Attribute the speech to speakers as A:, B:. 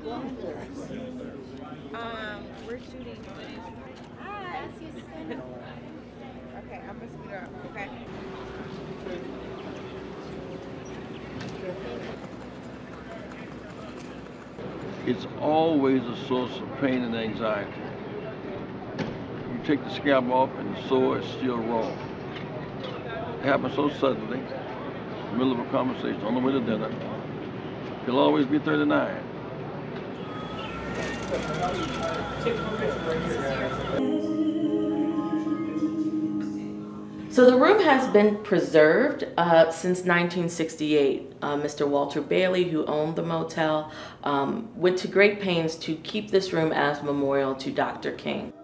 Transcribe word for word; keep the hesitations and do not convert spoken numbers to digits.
A: Um, we're shooting. Hi. Okay, I'm gonna speed up. Okay.
B: It's always a source of pain and anxiety. You take the scab off and the sore is still raw. It happens so suddenly, in the middle of a conversation, on the way to dinner. He'll always be thirty-nine.
C: So the room has been preserved uh, since nineteen sixty-eight. Uh, Mister Walter Bailey, who owned the motel, um, went to great pains to keep this room as memorial to Doctor King.